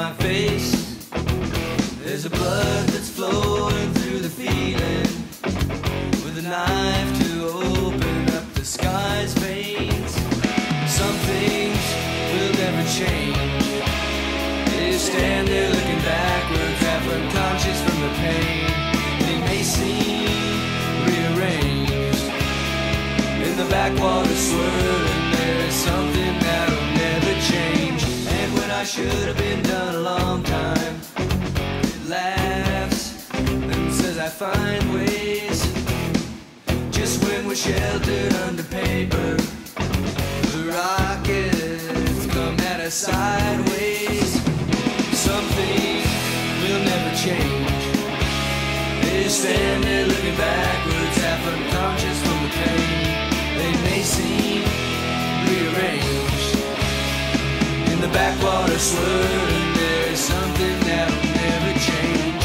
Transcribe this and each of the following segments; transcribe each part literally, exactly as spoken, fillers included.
my face. There's a blood that's flowing through the feeling, with a knife to open up the sky's veins. Some things will never change. They stand there looking backwards, half unconscious from the pain. They may seem rearranged in the backwater swirling. There is something that'll never change. And when I should have been done a long time, it laughs and says I find ways. Just when we're sheltered under paper, the rockets come at us sideways. Something will never change. They stand there looking backwards, half unconscious from the pain. They may seem rearranged in the backwater swirling. There is something that'll never change.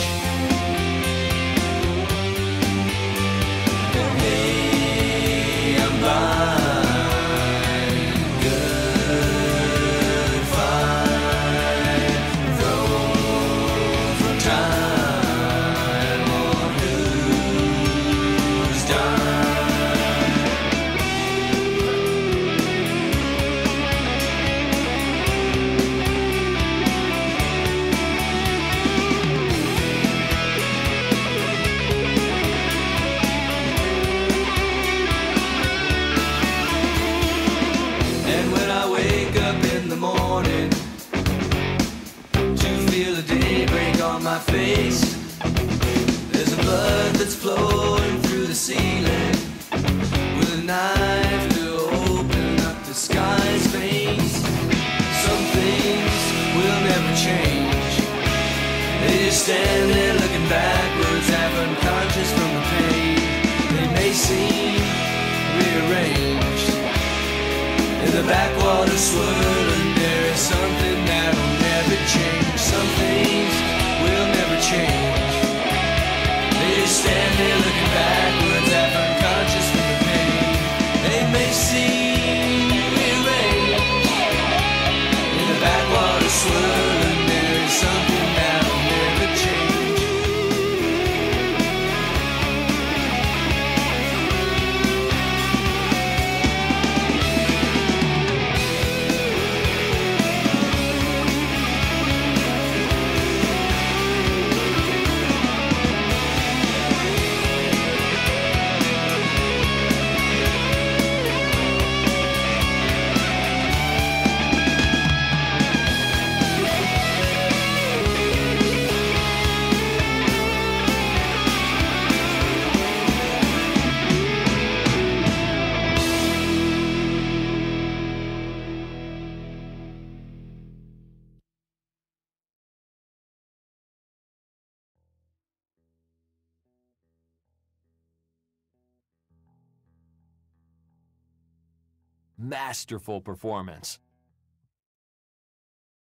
And hey, I'm blind, good, fine, thrown from time on who's done. And when I wake up in the morning to feel the daybreak on my face, there's a blood that's flowing through the ceiling, with a knife to open up the sky's veins. Some things will never change. They just stand there looking backwards, half unconscious from the pain. They may seem rearranged in the backwater swirling. There is something that'll never change. Some things will never change. They just stand there looking backwards, half unconscious from the pain. They may seem rearranged in the backwater swirling. There is something that'll never change. Masterful performance.